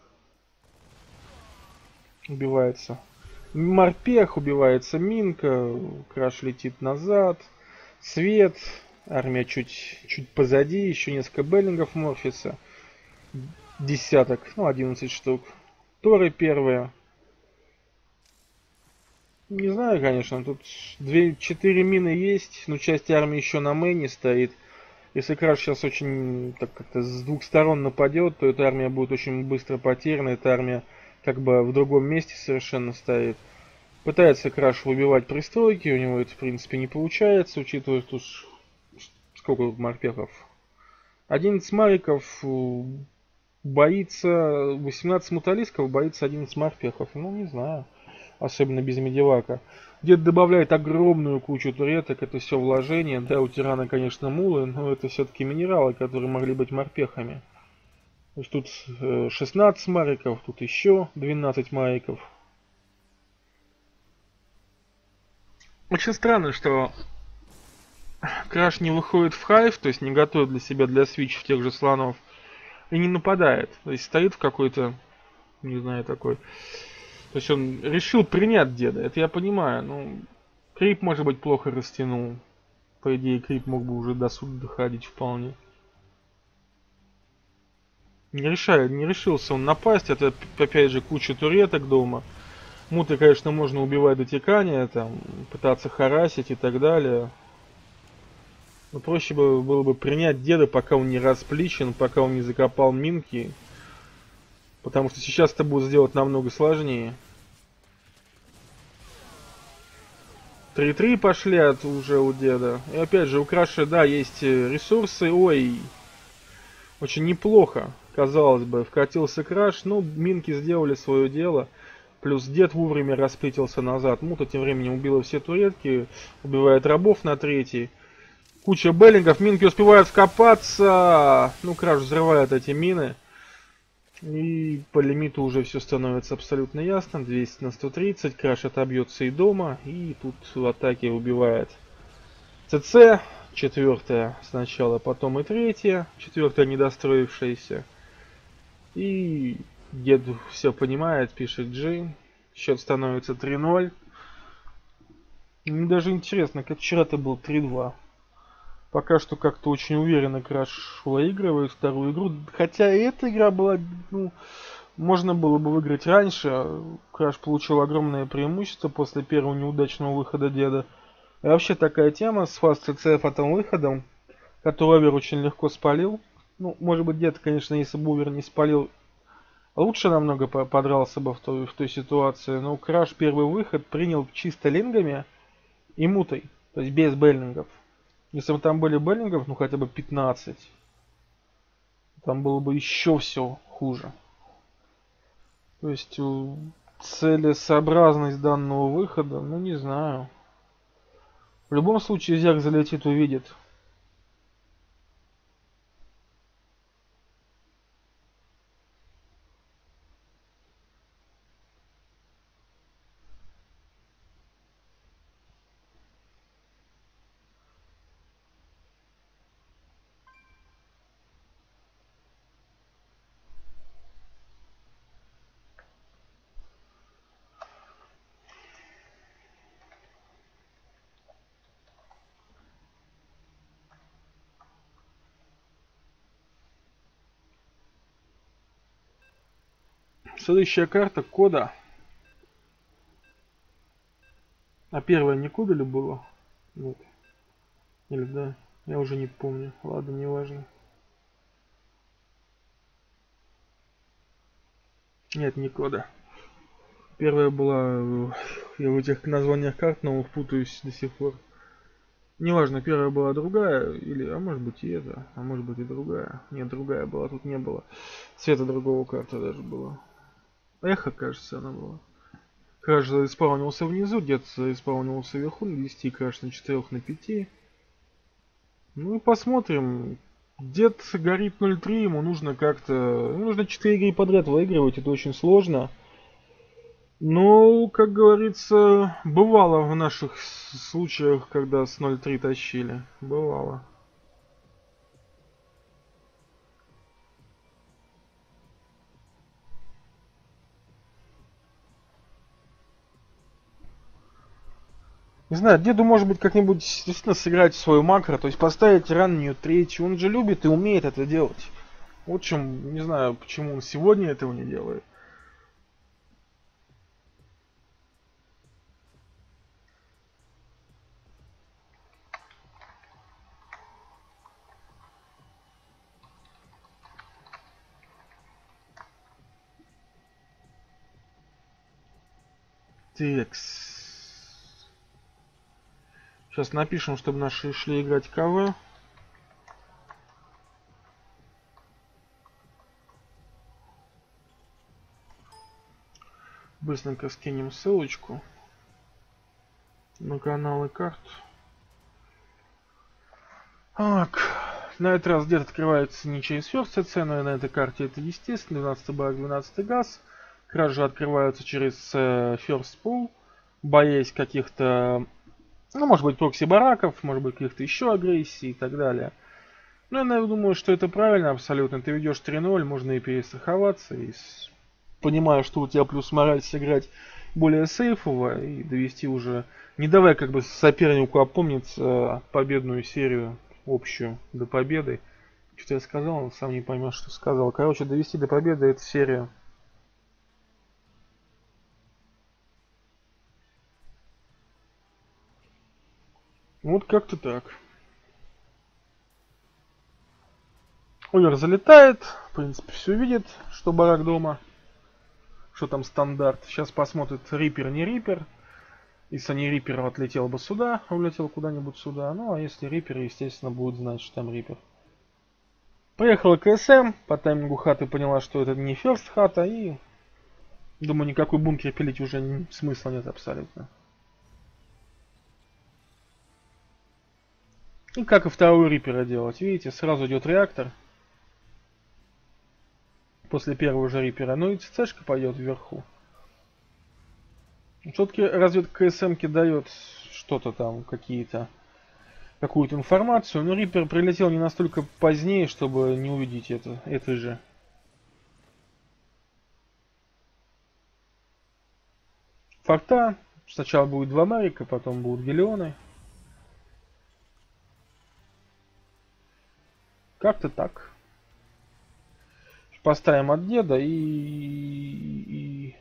Убивается морпех, убивается минка. Краш летит назад. Свет. Армия чуть позади. Еще несколько беллингов морфится. Десяток, ну 11 штук. Торы первые. Не знаю, конечно, тут 4 мины есть, но часть армии еще на мейне стоит. Если Краш сейчас очень так как-то с двух сторон нападет, то эта армия будет очень быстро потеряна. Эта армия как бы в другом месте совершенно стоит. Пытается Краш выбивать пристройки, у него это в принципе не получается, учитывая тут сколько тут морпехов. 11 мариков, боится 18 муталисков, боится 11 морпехов. Ну, не знаю. Особенно без медивака. Дед добавляет огромную кучу туреток, это все вложение. Да, у тирана, конечно, мулы, но это все-таки минералы, которые могли быть морпехами. То есть тут 16 мариков, тут еще 12 мариков. Очень странно, что Краш не выходит в хайв, то есть не готовит для себя для свитчев тех же слонов. И не нападает. То есть стоит в какой-то, не знаю, такой... То есть он решил принять деда, это я понимаю. Ну, Крип, может быть, плохо растянул. По идее, Крип мог бы уже до суда доходить вполне. Не решился он напасть. Это, опять же, куча туреток дома. Муты, конечно, можно убивать до текания, там, пытаться харасить и так далее. Но проще было бы принять деда, пока он не расплечен, пока он не закопал минки. Потому что сейчас это будет сделать намного сложнее. 3-3 пошли уже у деда. И опять же, у Краша, да, есть ресурсы. Ой, очень неплохо, казалось бы. Вкатился Краш, ну, минки сделали свое дело. Плюс дед вовремя расплетился назад. Мута тем временем убила все туретки. Убивает рабов на третий. Куча беллингов, минки успевают вкопаться. Ну, Краш взрывает эти мины. И по лимиту уже все становится абсолютно ясно. 200 на 130. Краш отобьется и дома. И тут в атаке убивает ЦЦ. Четвертая сначала, потом и третья. Четвертая недостроившаяся. И дед все понимает, пишет G. Счет становится 3-0. Мне даже интересно, как вчера-то был 3-2. Пока что как-то очень уверенно Краш выигрывает вторую игру. Хотя и эта игра была, ну, можно было бы выиграть раньше. Краш получил огромное преимущество после первого неудачного выхода деда. И вообще такая тема с фаст ЦЦ фатом выходом, который Овер очень легко спалил. Ну, может быть, дед, конечно, если бы Овер не спалил, лучше намного подрался бы в той ситуации. Но Краш первый выход принял чисто лингами и мутой. То есть без беллингов. Если бы там были беллингов, ну хотя бы 15, там было бы еще все хуже. То есть целесообразность данного выхода, ну не знаю. В любом случае зяк залетит, увидит. Следующая карта кода. А первая не кода ли было? Нет. Или да? Я уже не помню. Ладно, неважно. Нет, не кода. Первая была... Я в этих названиях карт новых путаюсь до сих пор. Неважно, первая была другая, или, а может быть и это, а может быть и другая. Нет, другая была, тут не было. Цвета другого карта даже было. Эхо, кажется, она была. Краш исполнился внизу, дед исполнился вверху, на 10 краш на 4 на 5. Ну и посмотрим. Дед горит 0-3, ему нужно как-то... Ему нужно 4 игры подряд выигрывать, это очень сложно. Но, как говорится, бывало в наших случаях, когда с 0-3 тащили. Бывало. Не знаю, деду может быть как-нибудь действительно сыграть в свою макро, то есть поставить раннюю третью. Он же любит и умеет это делать. Вот в чем, не знаю, почему он сегодня этого не делает. Текс. Сейчас напишем, чтобы наши шли играть КВ. Быстренько скинем ссылочку на каналы карт. Так, на этот раз дед открывается не через First CC, но и на этой карте это естественно. 12 барак, 12 газ. Кражи открываются через First Pool, боясь каких-то, ну, может быть, прокси бараков, может быть, каких-то еще агрессий и так далее. Ну, я думаю, что это правильно абсолютно. Ты ведешь 3-0, можно и перестраховаться, и понимаю, что у тебя плюс мораль сыграть более сейфово и довести уже, не давая как бы сопернику опомниться, победную серию общую до победы. Что-то я сказал, сам не поймешь, что сказал. Короче, довести до победы эту серию. Вот как-то так. Овер залетает, в принципе, все видит, что барак дома, что там стандарт. Сейчас посмотрит, рипер не рипер. Если не рипер, отлетел бы сюда, улетел куда-нибудь сюда. Ну, а если рипер, естественно, будет знать, что там рипер. Приехала КСМ, по таймингу хаты поняла, что это не ферст хата, и думаю, никакой бункер пилить уже смысла нет абсолютно. И как и вторую рипера делать, видите, сразу идет реактор. После первого же рипера, ну и ЦЦшка пойдет вверху. Все-таки разведка КСМ-ки дает что-то там, какую-то информацию, но рипер прилетел не настолько позднее, чтобы не увидеть это же. Форта. Сначала будет 2 Марика, потом будут Гелионы. Как-то так. Поставим от деда и...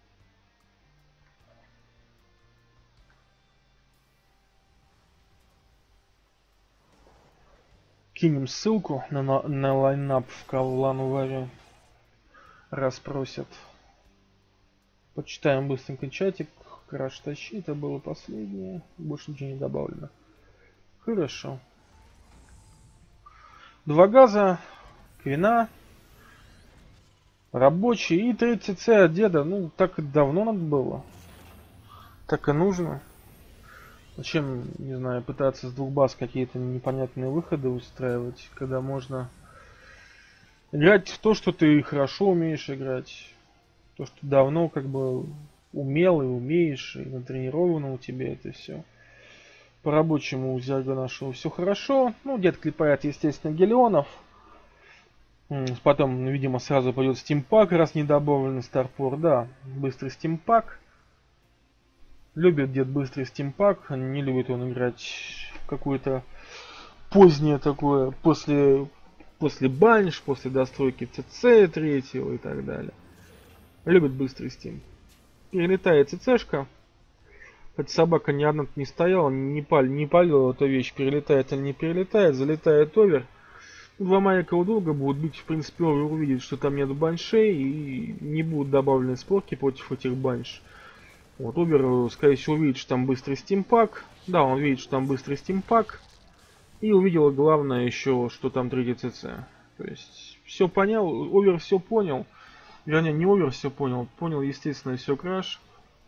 Кинем ссылку на лайнап в Калану Варе. Раз просят. Почитаем быстренько чатик. Краш тащи, это было последнее. Больше ничего не добавлено. Хорошо. 2 газа. Квина. Рабочий. И 30 С от деда. Ну, так и давно надо было. Так и нужно. Зачем, не знаю, пытаться с двух баз какие-то непонятные выходы устраивать, когда можно играть в то, что ты хорошо умеешь играть. То, что давно как бы умел и умеешь, и натренировано у тебя это все. По рабочему у Зерга нашего все хорошо. Ну, дед клепает, естественно, гелионов. Потом, видимо, сразу пойдет стимпак, раз не добавленный старпор. Да, быстрый стимпак. Любит дед быстрый стимпак. Не любит он играть в какое-то позднее такое, после банш, после достройки ЦЦ третьего и так далее. Любит быстрый стим. Перелетает ЦЦшка. Хотя собака ни одна не стояла, не палила эту вещь, перелетает или не перелетает, залетает овер. Два маяка долго будут бить, в принципе, овер увидит, что там нет баншей и не будут добавлены спорки против этих банш. Вот, овер, скорее всего, увидит, что там быстрый стимпак. Да, он видит, что там быстрый стимпак. И увидел главное еще, что там третий ЦЦ. То есть, все понял, овер все понял. Вернее, не овер все понял, понял, естественно, все краш.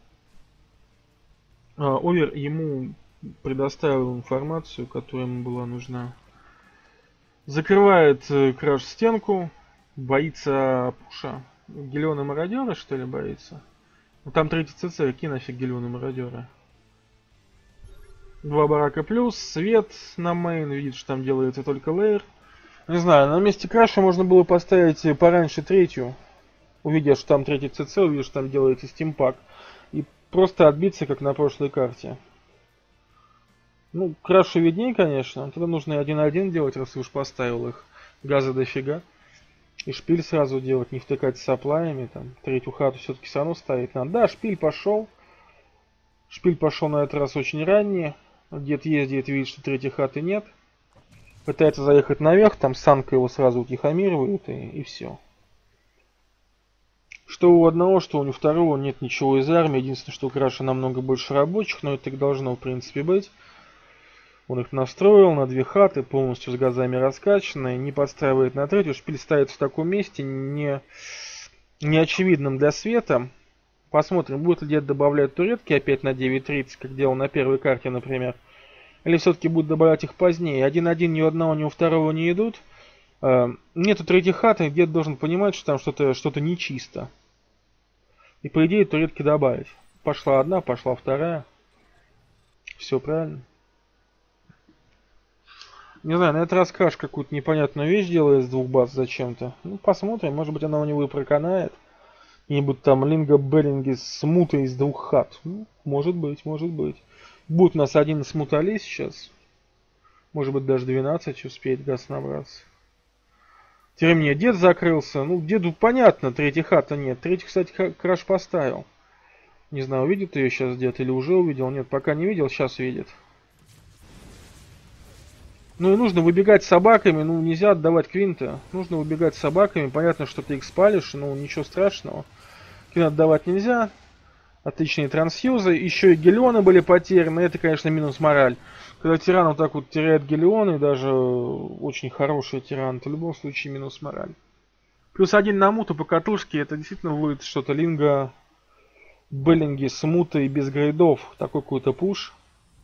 Овер ему предоставил информацию, которая ему была нужна. Закрывает краш стенку, боится пуша. Гелионы мародера, что ли, боится? Ну там третий ЦЦ, какие нафиг гелионы мародера? Два барака плюс, свет на мейн, видит, что там делается только лейер. Не знаю, на месте краша можно было поставить пораньше третью. Увидя, что там третий ЦЦ, увидя, что там делается стимпак. И просто отбиться, как на прошлой карте. Ну, крашу видней, конечно. Тогда нужно 1-1 делать, раз уж поставил их. Газа дофига. И шпиль сразу делать, не втыкать с саплаями. Там, третью хату все-таки все равно ставить надо. Да, шпиль пошел. Шпиль пошел на этот раз очень ранний. Дед ездит, видит, что третьей хаты нет. Пытается заехать наверх, там Санка его сразу утихомиривает, и все. Что у одного, что у второго нет ничего из армии. Единственное, что у краша намного больше рабочих, но это так должно в принципе быть. Он их настроил на две хаты, полностью с газами раскачанные, не подстраивает на третью. Шпиль ставится в таком месте, не очевидном для света. Посмотрим, будет ли дед добавлять туретки опять на 9.30, как делал на первой карте, например. Или все-таки будет добавлять их позднее. 1-1 ни у одного, ни у второго не идут. Нету третьей хаты, дед должен понимать, что там что-то нечисто. И по идее туретки добавить. Пошла одна, пошла вторая. Все правильно. Не знаю, на этот раз краш какую-то непонятную вещь делает с двух баз зачем-то. Ну, посмотрим, может быть она у него и проканает. Какие-нибудь там Линга Беллинги с мутой из двух хат. Ну, может быть, может быть. Будет у нас один смутали сейчас. Может быть даже 12 успеет газ набраться. Тем не менее, дед закрылся. Ну, деду понятно, третьей хата нет. Третий, кстати, краш поставил. Не знаю, увидит ее сейчас дед или уже увидел. Нет, пока не видел, сейчас видит. Ну и нужно выбегать с собаками, ну нельзя отдавать квинты. Нужно выбегать с собаками, понятно, что ты их спалишь, но ничего страшного. Квин отдавать нельзя. Отличные трансфьюзы. Еще и гелионы были потеряны, это, конечно, минус мораль. Когда тиран вот так вот теряет гелионы, даже очень хороший тиран, то в любом случае минус мораль. Плюс один на муту по катушке, это действительно будет что-то Линга, Беллинги с мутой без грейдов. Такой какой-то пуш.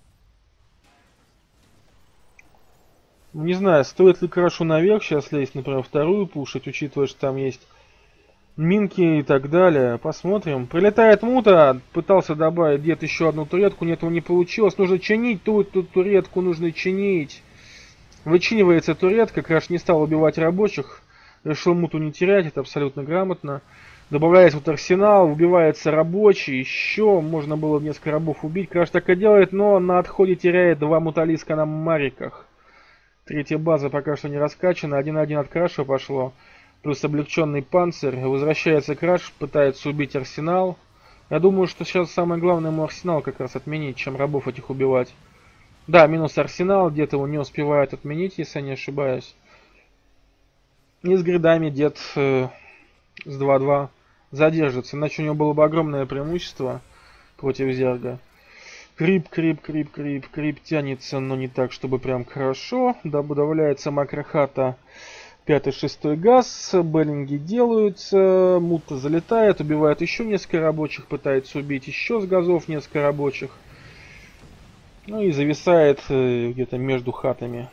Не знаю, стоит ли крашу наверх сейчас лезть, например, вторую пушить, учитывая, что там есть минки и так далее. Посмотрим. Прилетает мута, пытался добавить дед еще одну туретку, нет, его не получилось. Нужно чинить ту туретку, нужно чинить. Вычинивается туретка, краш не стал убивать рабочих, решил муту не терять, это абсолютно грамотно. Добавляется вот арсенал, убивается рабочий, еще можно было несколько рабов убить. Краш так и делает, но на отходе теряет два муталиска на мариках. Третья база пока что не раскачана. 1-1 от краша пошло. Плюс облегченный панцирь. Возвращается краш, пытается убить арсенал. Я думаю, что сейчас самое главное ему арсенал как раз отменить, чем рабов этих убивать. Да, минус арсенал. Дед его не успевает отменить, если я не ошибаюсь. И с гридами дед с 2-2 задержится. Иначе у него было бы огромное преимущество против Зерга. Крип тянется, но не так, чтобы прям хорошо. Добавляется макрохата 5-6 газ, беллинги делаются, мута залетает, убивает еще несколько рабочих, пытается убить еще с газов несколько рабочих. Ну и зависает где-то между хатами.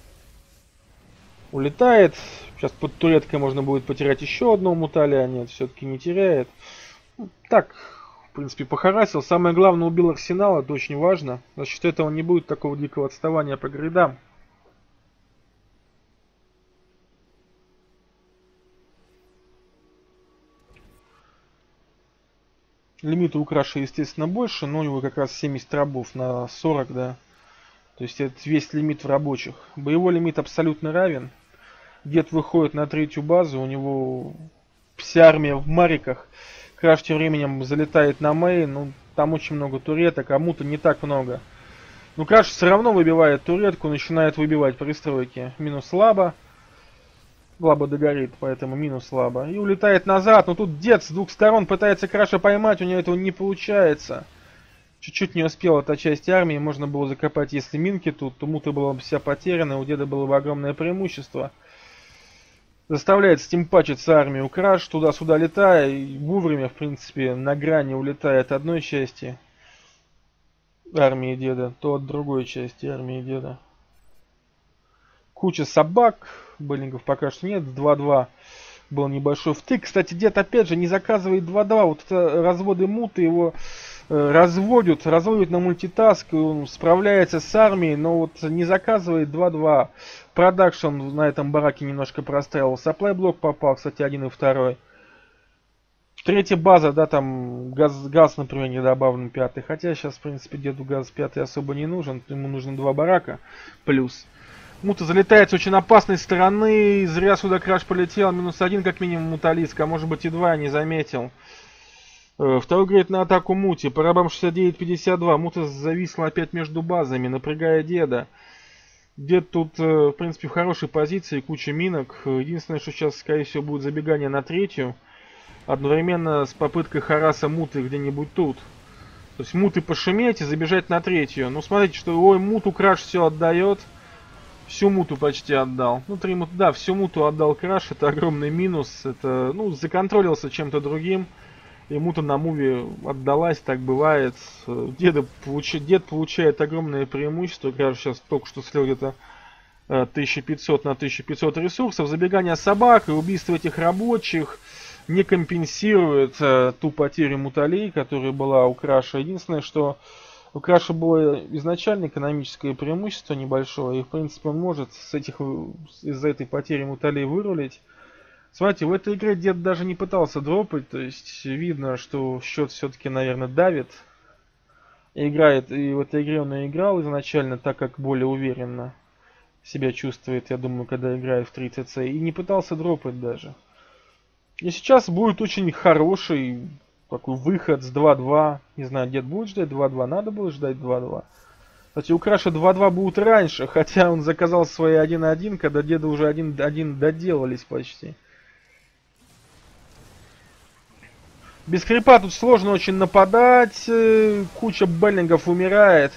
Улетает. Сейчас под туреткой можно будет потерять еще одного муталя, нет, все-таки не теряет. Так, в принципе, похарасил. Самое главное, убил арсенал, это очень важно. За счет этого не будет такого дикого отставания по грейдам. Лимит у Краша, естественно, больше, но у него как раз 70 рабов на 40, да. То есть это весь лимит в рабочих. Боевой лимит абсолютно равен. Дед выходит на третью базу, у него вся армия в мариках. Краш тем временем залетает на мейн, ну там очень много туреток, а мута не так много. Но Краш все равно выбивает туретку, начинает выбивать пристройки. Минус лаба. Лаба догорит, поэтому минус лаба. И улетает назад, но тут дед с двух сторон пытается Краша поймать, у него этого не получается. Чуть-чуть не успел эта часть армии, можно было закопать, если минки тут, то мута была бы вся потеряна, у деда было бы огромное преимущество. Заставляет стимпачиться армию Краш, туда-сюда летая, и вовремя, в принципе, на грани улетает одной части армии деда, то от другой части армии деда. Куча собак, беллингов пока что нет, 2-2 был небольшой втык. Кстати, дед опять же не заказывает 2-2, вот это разводы муты его разводят на мультитаск, он справляется с армией, но вот не заказывает 2-2. Продакшн на этом бараке немножко простраивал. Supply блок попал, кстати, 1 и 2. Третья база, да, там газ, например, не добавлен 5. Хотя сейчас, в принципе, деду газ 5 особо не нужен. Ему нужно 2 барака плюс. Мута залетает с очень опасной стороны. Зря сюда Краш полетел. -1 как минимум муталиск, а может быть и 2, не заметил. Второй грейд на атаку Мути. По рабам 69-52. Мута зависла опять между базами, напрягая деда. Дед тут, в принципе, в хорошей позиции, куча минок. Единственное, что сейчас, скорее всего, будет забегание на третью. Одновременно с попыткой хараса Муты где-нибудь тут. То есть Муты пошуметь и забежать на третью. Ну, смотрите, что, ой, Муту Краш все отдает. Всю муту почти отдал. Ну, 3 муты, да, всю муту отдал Краш. Это огромный минус. Это, ну, законтролился чем-то другим. И мута на муве отдалась, так бывает. Дед получает огромное преимущество. Краш сейчас только что слил где-то 1500 на 1500 ресурсов. Забегание собак и убийство этих рабочих не компенсирует ту потерю муталей, которая была у Краша. Единственное, что у Краша было изначально экономическое преимущество небольшое, и в принципе он может из-за этой потери муталей вырулить. Смотрите, в этой игре дед даже не пытался дропать, то есть видно, что счет все-таки, наверное, давит. Играет, и в этой игре он и играл изначально, так как более уверенно себя чувствует, я думаю, когда играет в 30C, и не пытался дропать даже. И сейчас будет очень хороший такой выход с 2-2. Не знаю, дед будет ждать 2-2, надо было ждать 2-2. Кстати, у Краша 2-2 будут раньше, хотя он заказал свои 1-1, когда деда уже 1-1 доделались почти. Без крипа тут сложно очень нападать. Куча беллингов умирает.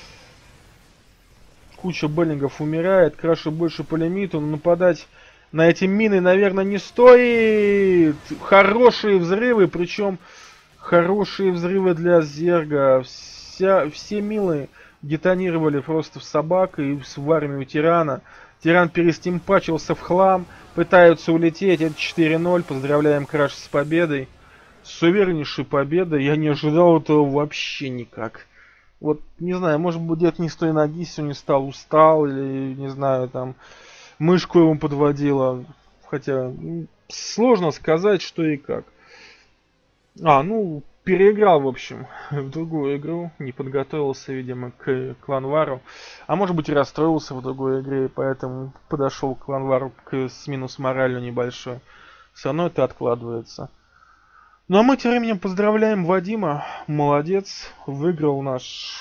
Крашу больше по лимиту. Но нападать на эти мины, наверное, не стоит. Хорошие взрывы. Причем хорошие взрывы для Зерга. Все мины детонировали просто в собак и в армию Тирана. Тиран перестимпачился в хлам. Пытаются улететь. Это 4-0. Поздравляем Краш с победой. С увереннейшей победой. Я не ожидал этого вообще никак. Вот, не знаю, может быть, дед не с той ноги сегодня устал, или, не знаю, там, мышку ему подводила. Хотя, сложно сказать, что и как. Ну, переиграл, в общем, в другую игру. Не подготовился, видимо, к кланвару. А может быть, и расстроился в другой игре, поэтому подошел к кланвару с минус моралью небольшой. Все равно это откладывается. Ну а мы тем временем поздравляем Вадима. Молодец. Выиграл наш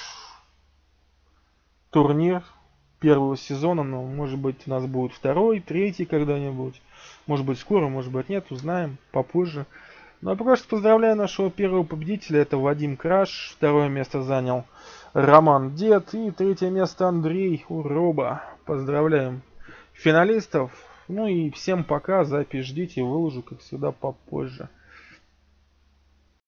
турнир первого сезона. Но может быть у нас будет второй, третий когда-нибудь. Может быть скоро, может быть нет. Узнаем попозже. Ну а пока что поздравляю нашего первого победителя. Это Вадим Краш. Второе место занял Роман Дед. И третье место Андрей Уроба. Поздравляем финалистов. Ну и всем пока, запись ждите, выложу, как всегда, попозже.